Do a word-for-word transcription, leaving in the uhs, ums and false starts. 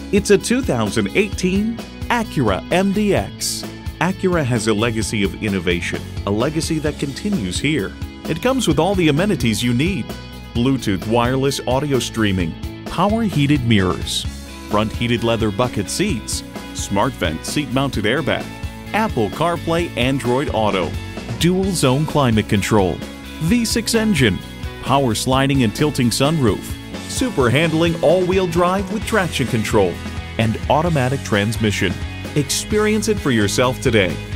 It's a two thousand eighteen Acura M D X. Acura has a legacy of innovation, a legacy that continues here. It comes with all the amenities you need: Bluetooth wireless audio streaming, power heated mirrors, front heated leather bucket seats, smart vent seat mounted airbag, Apple CarPlay Android Auto, dual zone climate control, V six engine, power sliding and tilting sunroof, super handling all-wheel drive with traction control, and automatic transmission. Experience it for yourself today.